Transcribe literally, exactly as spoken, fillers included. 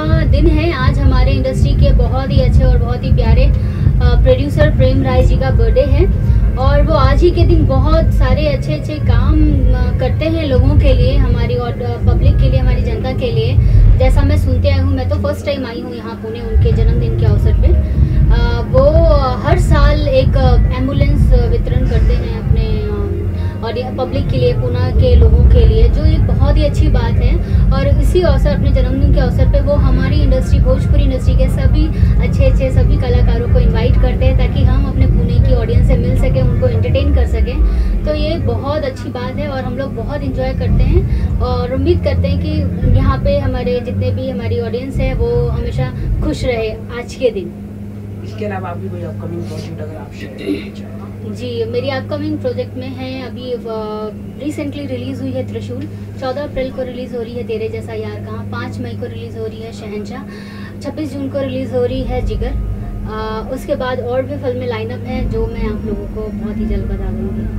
दिन है। आज हमारे इंडस्ट्री के बहुत ही अच्छे और बहुत ही प्यारे प्रोड्यूसर प्रेम राय जी का बर्थडे है और वो आज ही के दिन बहुत सारे अच्छे अच्छे काम करते हैं लोगों के लिए, हमारी और पब्लिक के लिए, हमारी जनता के लिए। जैसा मैं सुनते आई हूँ, मैं तो फर्स्ट टाइम आई हूँ यहाँ पुणे उनके जन्मदिन के अवसर पे। आ, वो हर साल एक एम्बुलेंस वितरण करते हैं अपने और पब्लिक के लिए, पुणे के लोगों के लिए, जो एक बहुत ही अच्छी बात है। और इसी अवसर, अपने जन्मदिन के अवसर पे वो हमारी इंडस्ट्री, भोजपुरी इंडस्ट्री के सभी अच्छे अच्छे सभी कलाकारों को इनवाइट करते हैं ताकि हम अपने पुणे की ऑडियंस से मिल सकें, उनको एंटरटेन कर सकें। तो ये बहुत अच्छी बात है और हम लोग बहुत इंजॉय करते हैं और उम्मीद करते हैं कि यहाँ पे हमारे जितने भी हमारी ऑडियंस है वो हमेशा खुश रहे आज के दिन। इसके अलावा अभी कोई अपकमिंग प्रोजेक्ट अगर आप शेयर करना चाहें? जी, मेरी अपकमिंग प्रोजेक्ट में है, अभी रिसेंटली रिलीज़ हुई है त्रिशूल, चौदह अप्रैल को रिलीज़ हो रही है तेरे जैसा यार कहाँ, पाँच मई को रिलीज़ हो रही है शहंशाह, छब्बीस जून को रिलीज़ हो रही है जिगर। आ, उसके बाद और भी फिल्में लाइनअप हैं जो मैं आप लोगों को बहुत ही जल्द बता दूँगी।